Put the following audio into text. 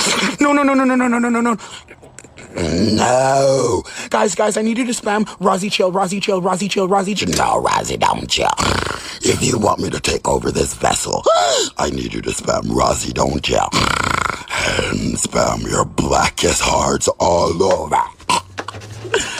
No, no, no, no, no, no, no, no, no, no. No. Guys, I need you to spam Rozzy chill, Rozzy chill, Rozzy chill, Rozzy chill. No, Rozzy, don't chill. If you want me to take over this vessel, I need you to spam Rozzy, don't chill. And spam your blackest hearts all over.